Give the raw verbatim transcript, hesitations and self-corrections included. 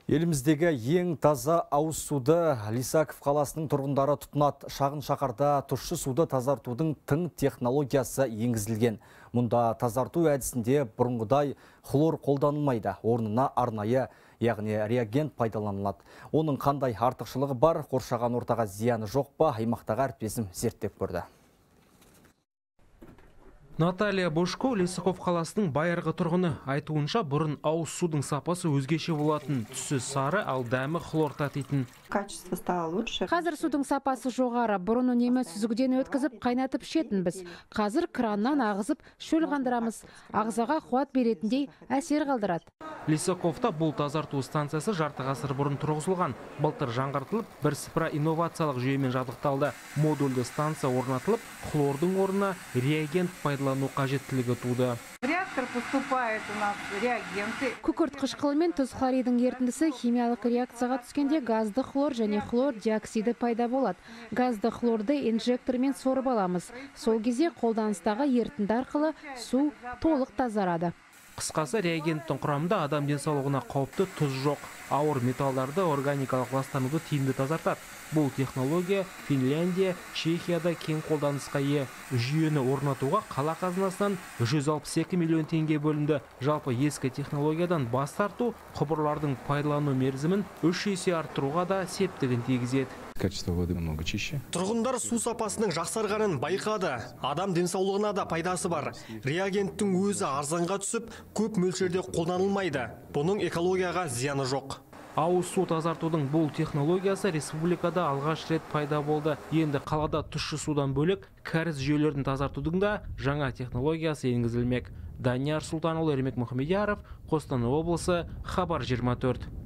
Еліміздегі ең таза ауыз суды Лисаков қаласының тұрғындары тұтынады. Шағын шақарда тұщы суды тазартудың тың технологиясы енгізілген. Мұнда тазарту әдісінде бұрынғыдай хлор қолданылмайды. Орнына арнайы, яғни реагент пайдаланылады. Оның қандай артықшылығы бар, қоршаған ортаға зияны жоқ па, аймақтағы әріптесім зерттеп көрді. Наталья Бошко Лисаков қаласының байырғы тұрғыны. Айтуынша, бұрын ауыз судың сапасы өзгеше болатын, түсі сары, ал дәмі хлор татитын. Качество стало лучше. Қазір судың сапасы жоғары. Бұрын үнемі сүзгіден өткізіп, қайнатып ішетінбіз. Қазір краннан ағызып, шөл қандырамыз. Ағзаға қуат беретіндей әсер қалдырады. Лисаковта бұл тазарту станциясы жарты ғасыр бұрын тұрғызылған. Былтыр жаңғыртылып, бірсыпыра инновациялық жүйемен жабдықталды. Модульді станция орнатылып, хлордың орнына реагент пайдалану қажеттілігі туды. Реактор поступает у нас реагенты. Күкірт қышқылы мен тұз хлоридың ертіндісі химиялық реакцияға түскенде газды хлор және хлор диоксиді пайда болады. Газды хлорды инжектормен сорып аламыз. Сол кезде қолданыстағы ертінді арқылы су толық тазарады. Қысқасы, реагенттің құрамында адам денсаулығына қауіпті тұз жоқ. Ауыр металдарды органикалық ластануды тиімді тазартады. Бұл технология Финляндия, Чехияда кең қолданысқа ие. Жүйені орнатуға қала қазынасынан жүз алпыс екі миллион теңге бөлінді. Жалпы ескі технологиядан бас тарту құбырлардың пайдалану мерзімін үш есе арттыруға да септігін тигізеді. Качество воды намного чище. Тұрғындар су сапасының жақсарғанын байқады. Адам денсаулығына да пайдасы бар. Реагенттің өзі арзанға түсіп, көп мөлшерде қолданылмайды. Бұның экологияға зияны жоқ. Ауыз су тазартудың бұл технологиясы республикада алғаш рет пайда болды. Енді қалада тұщы судан бөлек кәріз жүйелерін тазартудың да жаңа технологиясы енгізілмек. Данияр Сұлтанұлы, Ермек Мұхамедияров, Қостанай облысы, Хабар жиырма төрт.